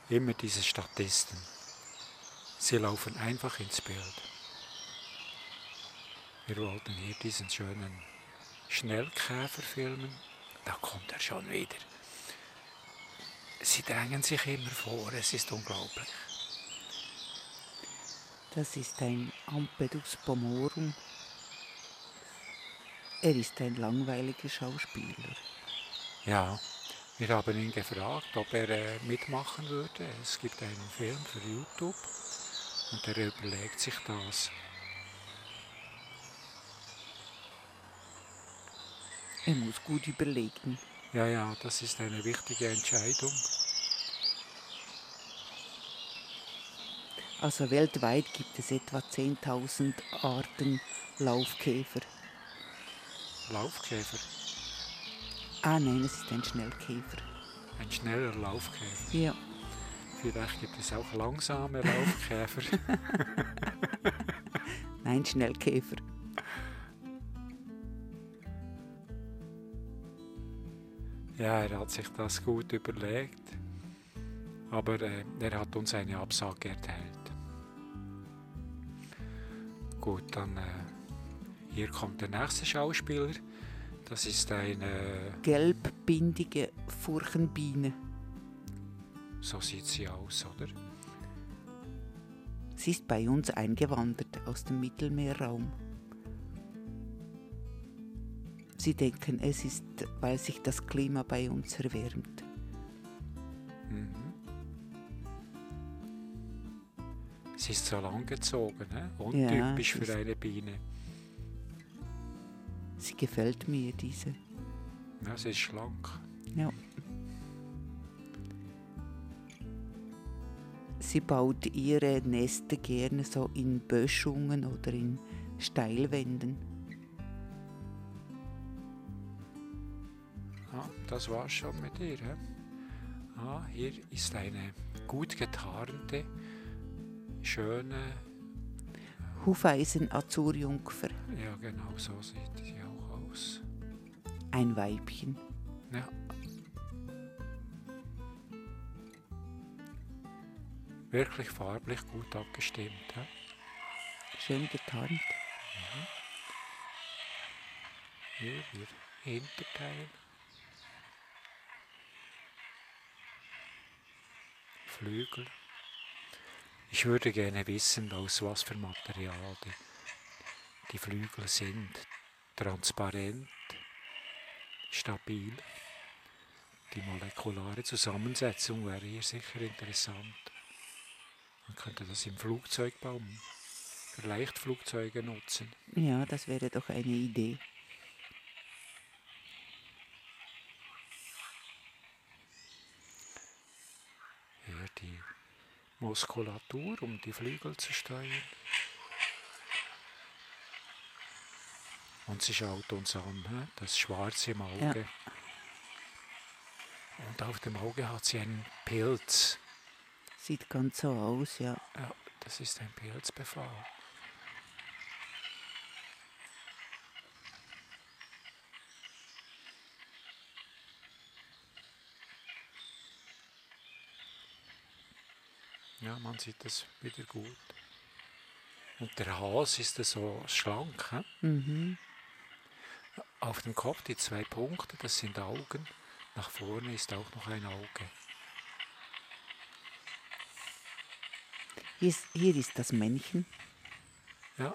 Immer diese Statisten. Sie laufen einfach ins Bild. Wir wollten hier diesen schönen Schnellkäfer filmen. Da kommt er schon wieder. Sie drängen sich immer vor, es ist unglaublich. Das ist ein Ampedus pomorum. Er ist ein langweiliger Schauspieler. Ja, wir haben ihn gefragt, ob er mitmachen würde. Es gibt einen Film für YouTube und er überlegt sich das. Er muss gut überlegen. Ja, das ist eine wichtige Entscheidung. Also weltweit gibt es etwa 10.000 Arten Laufkäfer. Laufkäfer? Ah nein, es ist ein Schnellkäfer. Ein schneller Laufkäfer? Ja. Vielleicht gibt es auch langsame Laufkäfer. Nein, Schnellkäfer. Ja, er hat sich das gut überlegt, aber er hat uns eine Absage erteilt. Gut, dann hier kommt der nächste Schauspieler. Das ist eine... Gelbbindige Furchenbiene. So sieht sie aus, oder? Sie ist bei uns eingewandert aus dem Mittelmeerraum. Sie denken, es ist, weil sich das Klima bei uns erwärmt. Mhm. Sie ist so langgezogen, ne? Untypisch Ja, für eine Biene. Sie gefällt mir, diese. Ja, sie ist schlank. Ja. Sie baut ihre Nester gerne so in Böschungen oder in Steilwänden. Ah, das war's schon mit ihr. He? Ah, hier ist eine gut getarnte, schöne... Hufeisen-Azurjungfer. Ja, genau, so sieht sie auch aus. Ein Weibchen. Ja. Wirklich farblich gut abgestimmt. He? Schön getarnt. Hier, ihr Hinterteil. Flügel. Ich würde gerne wissen, aus was für Material die Flügel sind. Transparent, stabil. Die molekulare Zusammensetzung wäre hier sicher interessant. Man könnte das im Flugzeugbau für Leichtflugzeuge nutzen. Ja, das wäre doch eine Idee. Hier die Muskulatur, um die Flügel zu steuern. Und sie schaut uns an, das Schwarze im Auge. Ja. Und auf dem Auge hat sie einen Pilz. Sieht ganz so aus, ja. Ja, das ist ein Pilzbefall. Ja, man sieht das wieder gut. Und der Hals ist so schlank. Mhm. Auf dem Kopf die 2 Punkte, das sind Augen. Nach vorne ist auch noch ein Auge. Hier ist das Männchen. Ja.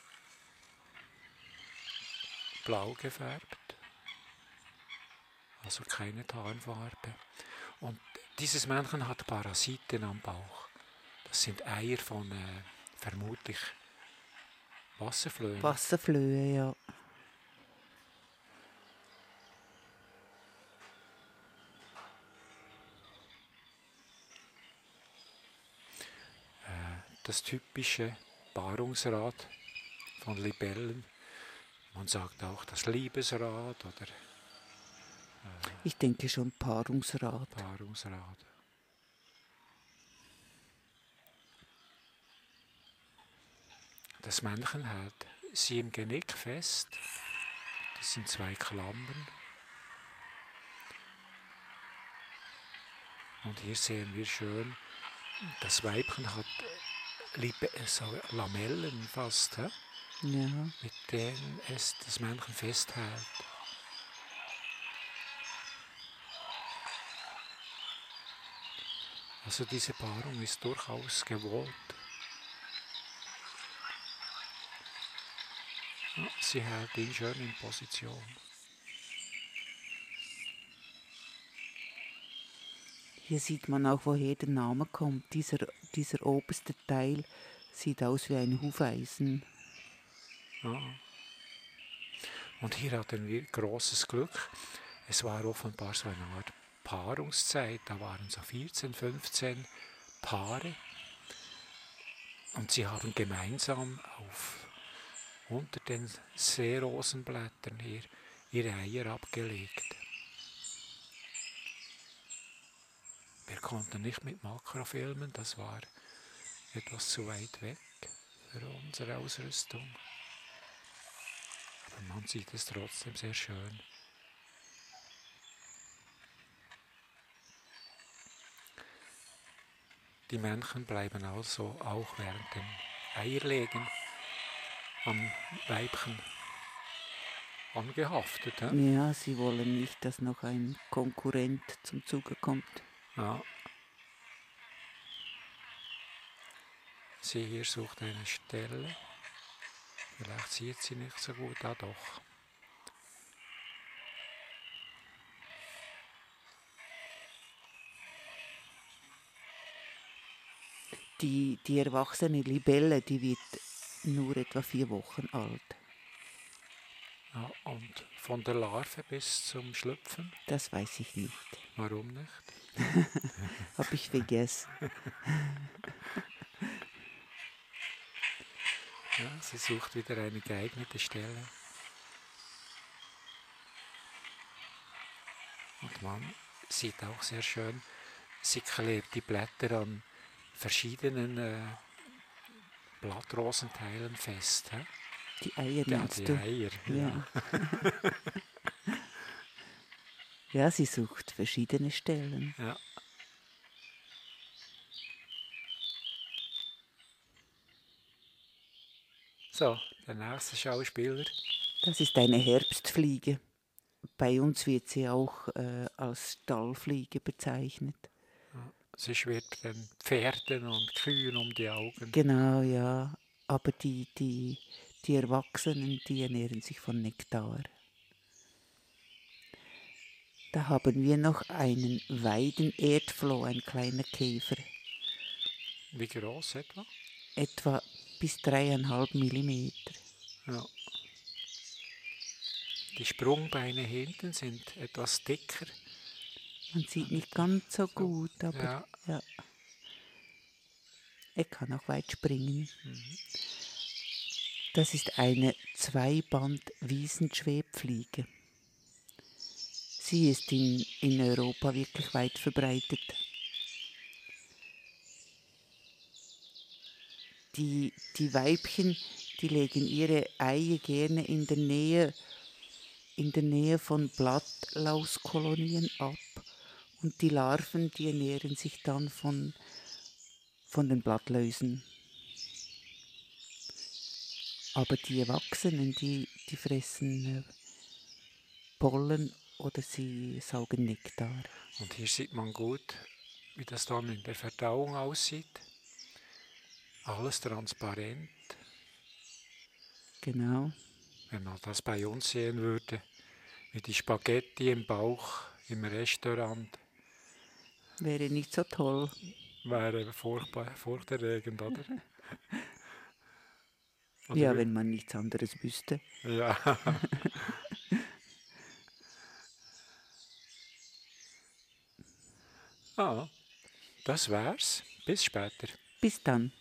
Blau gefärbt. Also keine Tarnfarbe. Und dieses Männchen hat Parasiten am Bauch. Das sind Eier von vermutlich Wasserflöhen. Wasserflöhe, ja. Das typische Paarungsrad von Libellen. Man sagt auch das Liebesrad oder Ich denke schon Paarungsrad. Paarungsrad. Das Männchen hält sie im Genick fest. Das sind 2 Klammern. Und hier sehen wir schön, das Weibchen hat so Lamellen fast, Ja. mit denen es das Männchen festhält. Also diese Paarung ist durchaus gewollt. Ja, sie hält ihn schön in Position. Hier sieht man auch, woher der Name kommt. Dieser oberste Teil sieht aus wie ein Hufeisen. Ja. Und hier hatten wir großes Glück. Es war offenbar so eine Art Paarungszeit. Da waren so 14, 15 Paare. Und sie haben gemeinsam unter den Seerosenblättern hier ihre Eier abgelegt. Wir konnten nicht mit Makro filmen, das war etwas zu weit weg für unsere Ausrüstung. Aber man sieht es trotzdem sehr schön. Die Männchen bleiben also auch während dem Eierlegen am Weibchen angehaftet. Ja, sie wollen nicht, dass noch ein Konkurrent zum Zuge kommt. Ja. Sie hier sucht eine Stelle. Vielleicht sieht sie nicht so gut. Ah, doch. Die erwachsene Libelle, die wird nur etwa 4 Wochen alt. Ja, und von der Larve bis zum Schlüpfen? Das weiß ich nicht. Warum nicht? Hab ich vergessen. Ja, sie sucht wieder eine geeignete Stelle. Und man sieht auch sehr schön, sie klebt die Blätter an verschiedenen Blattrosenteilen fest. He? Die Eier Ja, meinst die du? Eier. Ja. Ja, sie sucht verschiedene Stellen. Ja. So, der nächste Schauspieler. Das ist eine Herbstfliege. Bei uns wird sie auch als Stallfliege bezeichnet. Sie schwirrt den Pferden und Kühen um die Augen. Genau, ja. Aber die Erwachsenen, die ernähren sich von Nektar. Da haben wir noch einen Weidenerdfloh, ein kleiner Käfer. Wie groß etwa? Etwa bis 3,5 Millimeter. Ja. Die Sprungbeine hinten sind etwas dicker. Man sieht nicht ganz so gut, aber Ja. ja. Er kann auch weit springen. Das ist eine Zweiband-Wiesenschwebfliege. Sie ist in Europa wirklich weit verbreitet. Die Weibchen, die legen ihre Eier gerne in der Nähe von Blattlauskolonien ab. Und die Larven, die ernähren sich dann von den Blattläusen. Aber die Erwachsenen, die fressen Pollen oder sie saugen Nektar. Und hier sieht man gut, wie das dann in der Verdauung aussieht. Alles transparent. Genau. Wenn man das bei uns sehen würde, wie die Spaghetti im Bauch im Restaurant, Wäre nicht so toll. wäre furchterregend, oder? Oder Ja, wie? wenn man nichts anderes wüsste. Ja. Das wär's. Bis später. Bis dann.